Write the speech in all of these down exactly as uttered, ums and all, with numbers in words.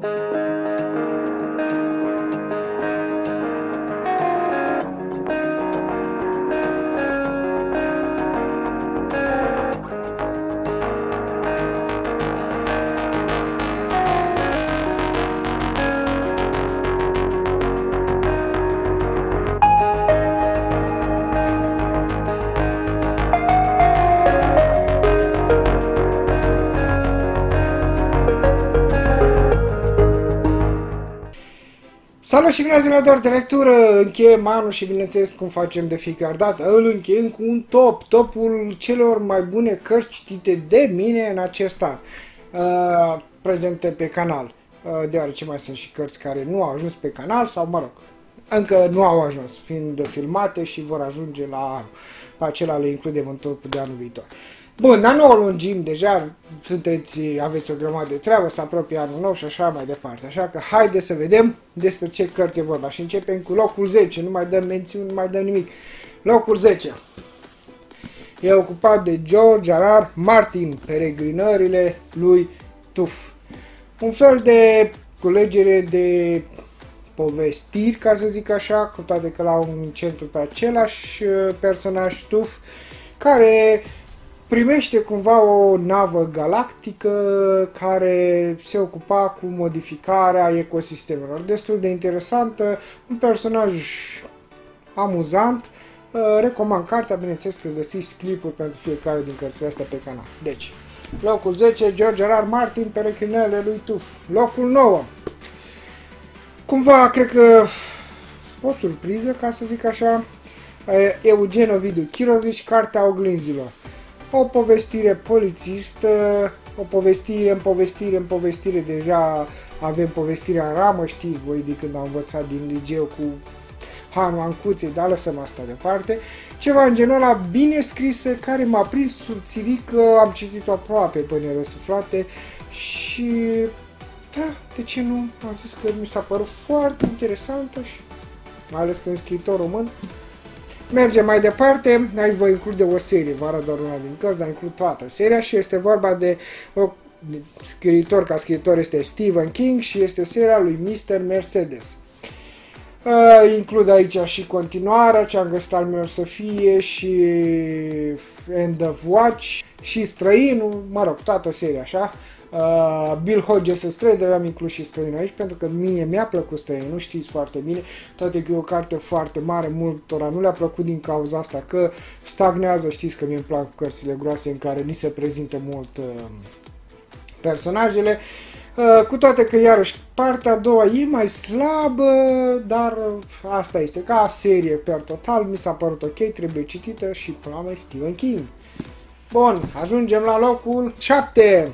Salut și bine ați venit la Doar de Lectură! Încheiem anul și bineînțeles cum facem de fiecare dată, îl încheiem cu un top, topul celor mai bune cărți citite de mine în acest an, uh, prezente pe canal, uh, deoarece mai sunt și cărți care nu au ajuns pe canal sau, mă rog, încă nu au ajuns, fiind filmate și vor ajunge la anul. Pe acela le includem în topul de anul viitor. Bun, dar nu o lungim deja, sunteți, aveți o grămadă de treabă, se apropie anul nou și așa mai departe. Așa că haideți să vedem despre ce cărți e vorba. Și începem cu locul zece, nu mai dăm mențiuni, nu mai dăm nimic. Locul zece e ocupat de George R R. Martin, Peregrinările lui Tuf. Un fel de culegere de povestiri, ca să zic așa, cu toate că la un centru pe același personaj Tuf, care primește cumva o navă galactică care se ocupa cu modificarea ecosistemelor. Destul de interesantă, un personaj amuzant. Recomand cartea, bineînțeles că găsiți clipuri pentru fiecare din cărțile astea pe canal. Deci, locul zece, George R R. Martin, Peregrinările lui Tuf. Locul nouă. Cumva, cred că o surpriză, ca să zic așa, Eugen Ovidiu Chirovici, Cartea oglinzilor. O povestire polițistă, o povestire în povestire în povestire, deja avem povestirea în ramă, știți voi de când am învățat din liceu cu Hanu Ancuței, dar lăsăm asta departe. Ceva în genul ăla bine scrisă, care m-a prins subțiric, că am citit-o aproape până răsuflate și da, de ce nu? Am zis că mi s-a părut foarte interesantă și mai ales că e un scriitor român. Mergem mai departe, aici voi include o serie, vă arăt doar una din cărți, dar includ toată seria și este vorba de o scriitor, ca scriitor este Stephen King și este seria lui mister Mercedes. Uh, includ aici și continuarea, Ce-am găsit al meu să fie și End of Watch și Străinul, mă rog, toată seria așa. Uh, Bill Hodges Străin, dar am inclus și Străinul aici pentru că mie mi-a plăcut Străinul, știți foarte bine, toate că e o carte foarte mare, multora nu le-a plăcut din cauza asta că stagnează, știți că mie îmi plac cărțile groase în care ni se prezintă mult uh, personajele, uh, cu toate că iarăși partea a doua e mai slabă, dar asta este, ca serie per total mi s-a părut ok, trebuie citită și până la urmă Stephen King. Bun, ajungem la locul șapte.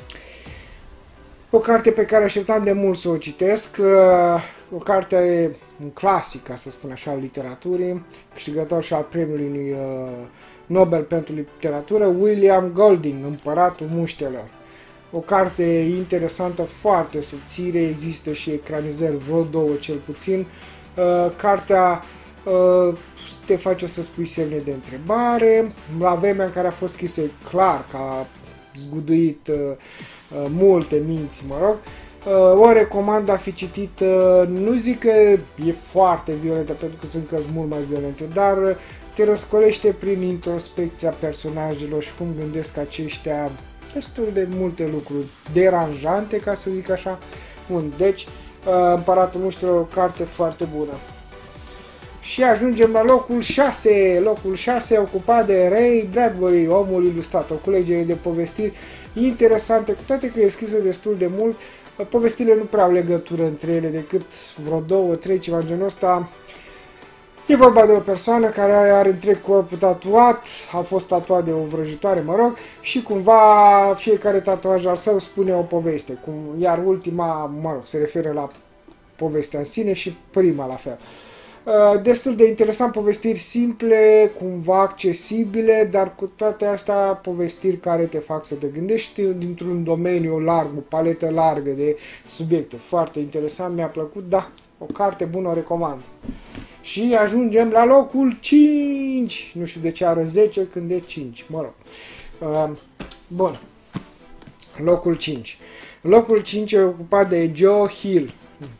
O carte pe care așteptam de mult să o citesc, o carte, un clasic, ca să spun așa, al literaturii, câștigător și al premiului Nobel pentru literatură, William Golding, Împăratul Muștelor. O carte interesantă, foarte subțire, există și ecranizări, vreo două cel puțin. Cartea te face să spui semne de întrebare, la vremea în care a fost scrisă clar, că a zguduit uh, multe minți, mă rog, uh, o recomand a fi citit, uh, nu zic că e foarte violentă, pentru că sunt cărți mult mai violente, dar te răscolește prin introspecția personajelor și cum gândesc aceștia destul de multe lucruri deranjante, ca să zic așa. Bun, deci, uh, Împăratul Muștelor, o carte foarte bună. Și ajungem la locul șase, locul șase ocupat de Ray Bradbury, Omul Ilustrat, o culegere de povestiri interesante, cu toate că e scrisă destul de mult, povestirile nu prea au legătură între ele decât vreo două, trei, ceva în genul ăsta. E vorba de o persoană care are întreg corpul tatuat, a fost tatuat de o vrăjitoare, mă rog, și cumva fiecare tatuaj al său spune o poveste, cum, iar ultima, mă rog, se referă la povestea în sine și prima la fel. Destul de interesant, povestiri simple, cumva accesibile, dar cu toate astea povestiri care te fac să te gândești dintr-un domeniu larg, o paletă largă de subiecte. Foarte interesant, mi-a plăcut, da, o carte bună, o recomand. Și ajungem la locul cinci, nu știu de ce ară zece când e cinci, mă rog. Bun, locul cinci. Locul cinci e ocupat de Joe Hill.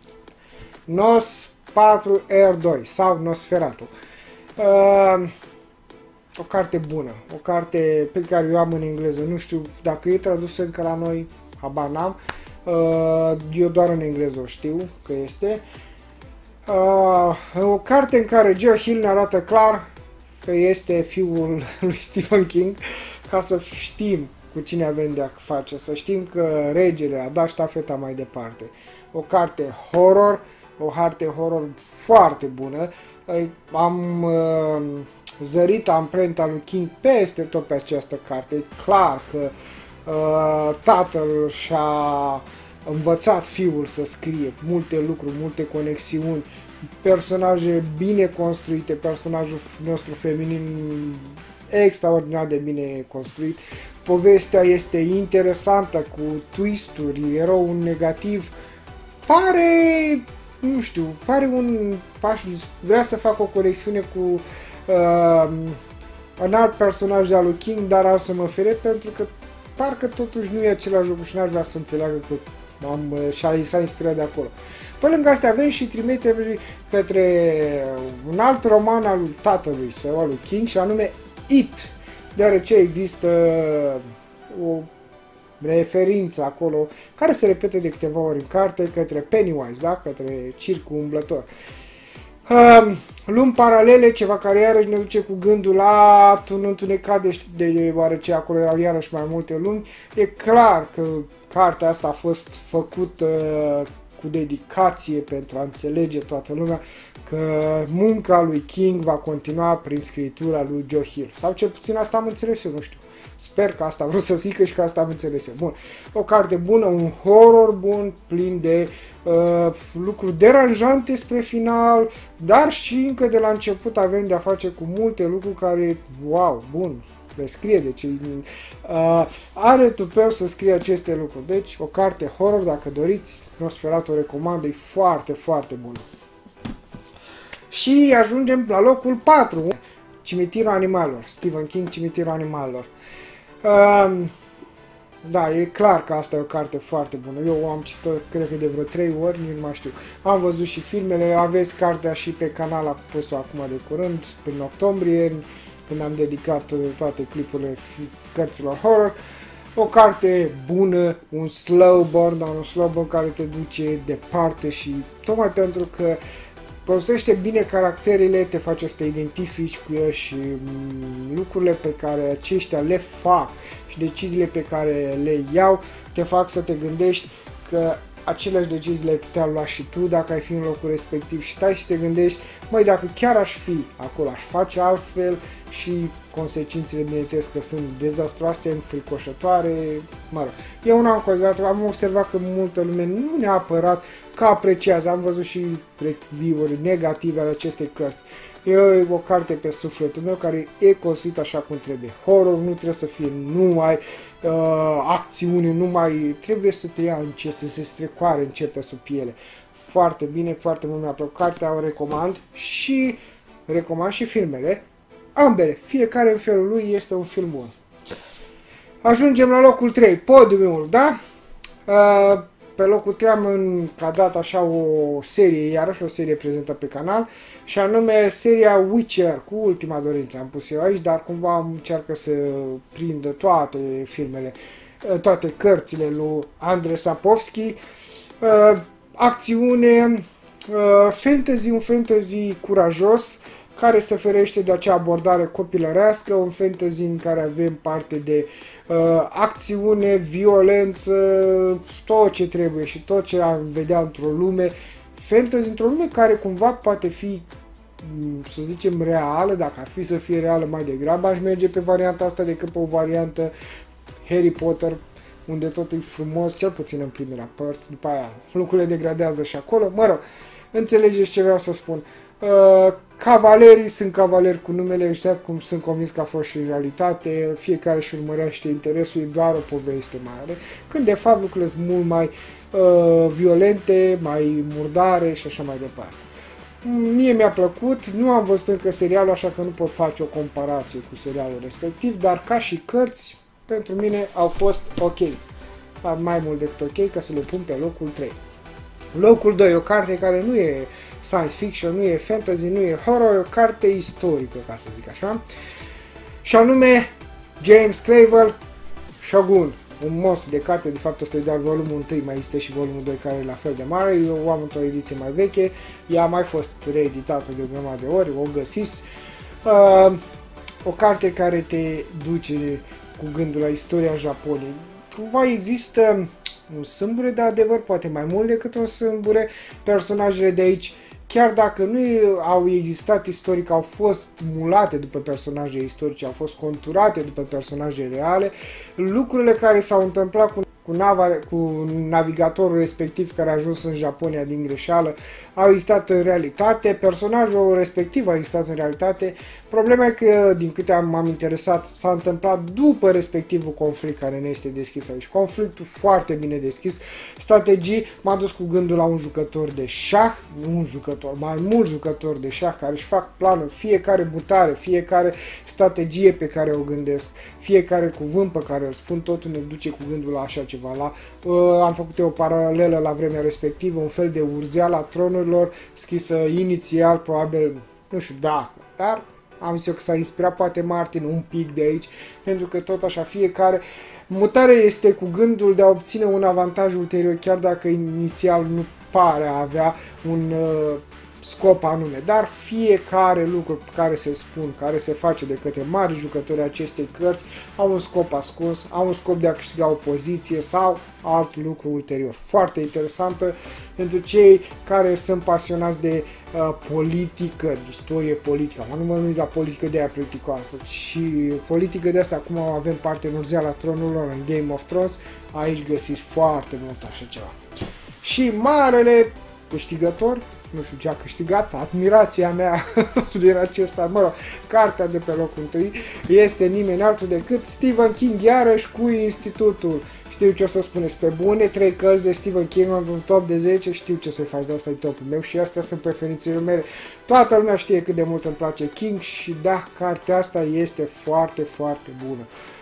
Nos patru R doi sau Nosferatu. Uh, o carte bună, o carte pe care eu am în engleză, nu știu dacă e tradusă încă la noi, habar n-am, uh, eu doar în engleză o știu că este. Uh, o carte în care Joe Hill ne arată clar că este fiul lui Stephen King, ca să știm cu cine avem de a face, să știm că regele a dat ștafeta mai departe. O carte horror, o carte horror foarte bună. Am uh, zărit amprenta lui King peste tot pe această carte. E clar că uh, tatăl și-a învățat fiul să scrie multe lucruri, multe conexiuni, personaje bine construite, personajul nostru feminin extraordinar de bine construit. Povestea este interesantă, cu twist-uri, erou negativ. Pare, nu știu, pare un paș, vrea să facă o conexiune cu uh, un alt personaj de-al lui King, dar am să mă fere pentru că parcă totuși nu e același lucru și n-aș vrea să înțeleagă că am, și s-a inspirat de acolo. Pe lângă astea avem și trimitere către un alt roman al lui tatălui sau al lui King, și anume It, deoarece există o referință acolo care se repete de câteva ori în carte către Pennywise, da? Către circul umblător. Uh, lumi paralele, ceva care iarăși ne duce cu gândul la un întunecat, de, deoarece acolo erau iarăși mai multe lumi. E clar că cartea asta a fost făcută uh, cu dedicație pentru a înțelege toată lumea că munca lui King va continua prin scriptura lui Joe Hill. Sau cel puțin asta am înțeles eu, nu știu. Sper că asta vreau să zică și că asta am înțeles eu. Bun. O carte bună, un horror bun, plin de uh, lucruri deranjante spre final, dar și încă de la început avem de-a face cu multe lucruri care, wow, bun, le scrie, deci uh, are tupeu să scrie aceste lucruri. Deci, o carte horror, dacă doriți, Nosferatu o recomand, e foarte, foarte bună. Și ajungem la locul patru, Cimitirul animalelor, Stephen King, Cimitirul animalelor. Uh, da, e clar că asta e o carte foarte bună. Eu am citit-o, cred că de vreo trei ori, nu mai știu. Am văzut și filmele, aveți cartea și pe canal, am pus-o acum de curând, prin octombrie, când am dedicat toate clipurile cărților horror. O carte bună, un slow burn, dar un slow burn care te duce departe și tocmai pentru că construiește bine caracterele, te face să te identifici cu el și lucrurile pe care aceștia le fac și deciziile pe care le iau te fac să te gândești că aceleași decizii le-ai putea lua și tu dacă ai fi în locul respectiv și stai și te gândești, măi, dacă chiar aș fi acolo, aș face altfel, și consecințele, bineînțeles, că sunt dezastroase, înfricoșătoare, mă rog. Eu nu am considerat, am observat că multă lume nu neapărat că apreciază, am văzut și review-uri negative ale acestei cărți. E o carte pe sufletul meu care e construită așa cum trebuie. Horror nu trebuie să fie numai uh, acțiune, numai trebuie să te ia încet, să se strecoare încet pe sub piele. Foarte bine, foarte mult mi-a plăcut cartea, o recomand și recomand și filmele. Ambele, fiecare în felul lui este un film bun. Ajungem la locul trei, podiumul, da? Uh, pe locul trei am încadrat așa o serie, iarăși o serie prezentă pe canal, și anume seria Witcher, cu Ultima Dorință am pus eu aici, dar cumva încearcă să prindă toate filmele, toate cărțile lui Andrei Sapkowski. Uh, acțiune, uh, fantasy, un fantasy curajos, care se ferește de acea abordare copilărească, un fantasy în care avem parte de uh, acțiune, violență, tot ce trebuie și tot ce am vedea într-o lume, fantasy într-o lume care cumva poate fi, să zicem, reală, dacă ar fi să fie reală mai degrabă, aș merge pe varianta asta decât pe o variantă Harry Potter, unde tot e frumos, cel puțin în primele părți, după aia lucrurile degradează și acolo, mă rog, înțelegeți ce vreau să spun. Uh, cavalerii sunt cavaleri cu numele ăștia, cum sunt convins că a fost și în realitate, fiecare își urmărește interesul, e doar o poveste mare, când de fapt lucrurile sunt mult mai uh, violente, mai murdare și așa mai departe. Mie mi-a plăcut, nu am văzut încă serialul, așa că nu pot face o comparație cu serialul respectiv, dar ca și cărți, pentru mine au fost ok. dar mai mult decât ok ca să le pun pe locul trei. Locul doi, o carte care nu e science fiction, nu e fantasy, nu e horror, e o carte istorică, ca să zic așa. Și anume James Clavell, Shogun, un monstru de carte, de fapt ăsta e doar volumul unu, mai este și volumul doi care e la fel de mare, eu am într-o ediție mai veche, ea a mai fost reeditată de o grămadă de ori, o găsiți. Uh, o carte care te duce cu gândul la istoria Japoniei. Cumva există un sâmbure de adevăr, poate mai mult decât un sâmbure, personajele de aici, chiar dacă nu au existat istoric, au fost mulate după personaje istorice, au fost conturate după personaje reale, lucrurile care s-au întâmplat cu, cu, nava, cu navigatorul respectiv care a ajuns în Japonia din greșeală, au existat în realitate, personajul respectiv a existat în realitate. Problema e că, din câte am, am interesat, s-a întâmplat după respectivul conflict care ne este deschis aici. Conflictul foarte bine deschis, strategii, m-a dus cu gândul la un jucător de șah, un jucător, mai mulți jucători de șah care își fac planul, fiecare mutare, fiecare strategie pe care o gândesc, fiecare cuvânt pe care îl spun, totul ne duce cu gândul la așa ceva. La, uh, am făcut eu o paralelă la vremea respectivă, un fel de urzeală a tronurilor, scrisă inițial, probabil, nu știu dacă, dar am zis eu că s-a inspirat poate Martin un pic de aici, pentru că tot așa fiecare mutare este cu gândul de a obține un avantaj ulterior, chiar dacă inițial nu pare a avea un uh, scop anume, dar fiecare lucru care se spun, care se face de către mari jucători acestei cărți, au un scop ascuns, au un scop de a câștiga o poziție sau alt lucru ulterior. Foarte interesantă pentru cei care sunt pasionați de uh, politică, de istorie politică. Nu mă gândesc la politică de aia politicoasă, și politică de asta, acum avem parte în Urzeala Tronurilor, în Game of Thrones, aici găsiți foarte mult așa ceva. Și marele câștigător, nu știu ce a câștigat, admirația mea din acesta, mă rog, cartea de pe locul întâi, este nimeni altul decât Stephen King, iarăși cu Institutul. Știu ce o să spuneți, pe bune, trei cărți de Stephen King într-un top de zece, știu ce să-i faci, de asta e topul meu și astea sunt preferințele mele. Toată lumea știe cât de mult îmi place King și da, cartea asta este foarte, foarte bună.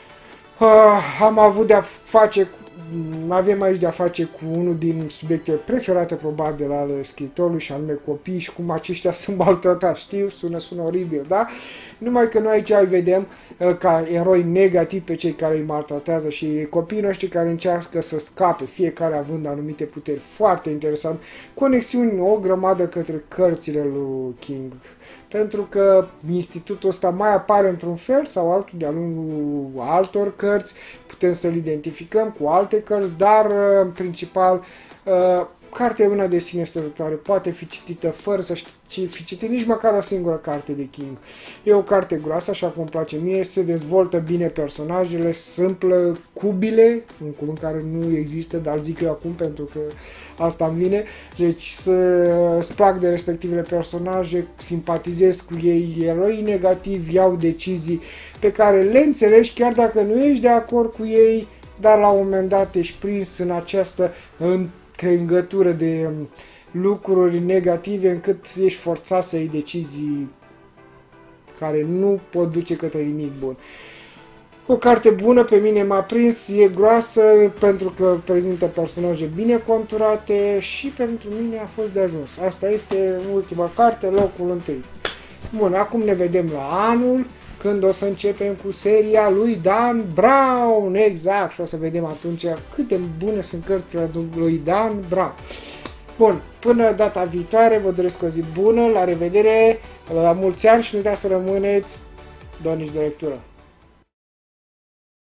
Uh, am avut de-a face cu avem aici de-a face cu unul din subiectele preferate probabil ale scriitorului, și anume copii și cum aceștia sunt maltratați. Știu, sună, sună oribil, da? Numai că noi aici îi vedem uh, ca eroi negativi pe cei care îi maltratează și copiii noștri care încearcă să scape, fiecare având anumite puteri. Foarte interesant. Conexiuni o grămadă către cărțile lui King. Pentru că institutul ăsta mai apare într-un fel sau altul de-a lungul altor cărți, putem să-l identificăm cu alte cărți, dar în principal cartea e una de sine stătătoare, poate fi citită fără să fi citit nici măcar o singură carte de King. E o carte groasă, așa cum îmi place mie, se dezvoltă bine personajele, sunt cubile, un cuvânt care nu există, dar zic eu acum pentru că asta îmi vine, deci să-ți plac de respectivele personaje, simpatizezi cu ei, eroi negativi iau decizii pe care le înțelegi chiar dacă nu ești de acord cu ei, dar la un moment dat ești prins în această în crengătură de lucruri negative încât ești forțat să iei decizii care nu pot duce către nimic bun. O carte bună, pe mine m-a prins, e groasă pentru că prezintă personaje bine conturate și pentru mine a fost de ajuns. Asta este ultima carte, locul întâi. Bun, acum ne vedem la anul, când o să începem cu seria lui Dan Brown, exact, și o să vedem atunci cât de bune sunt cărțile lui Dan Brown. Bun, până data viitoare, vă doresc o zi bună, la revedere, la mulți ani și nu uitați să rămâneți donici de lectură.